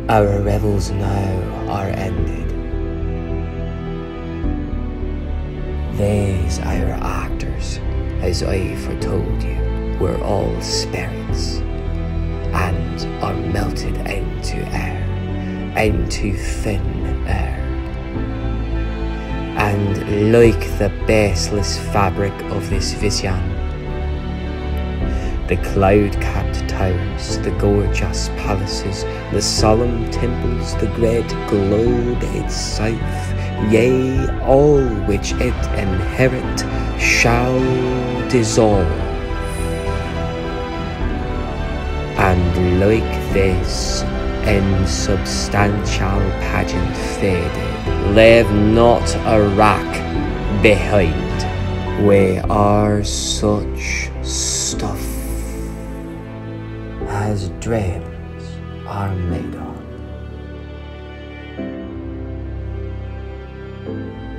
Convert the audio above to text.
Our revels now are ended. These our actors, as I foretold you, were all spirits, and are melted into air, into thin air. And like the baseless fabric of this vision, the cloud-capped towers, the gorgeous palaces, the solemn temples, the great globe itself, yea, all which it inherit, shall dissolve. And like this insubstantial pageant faded, leave not a rack behind. We are such stuff as dreams are made of.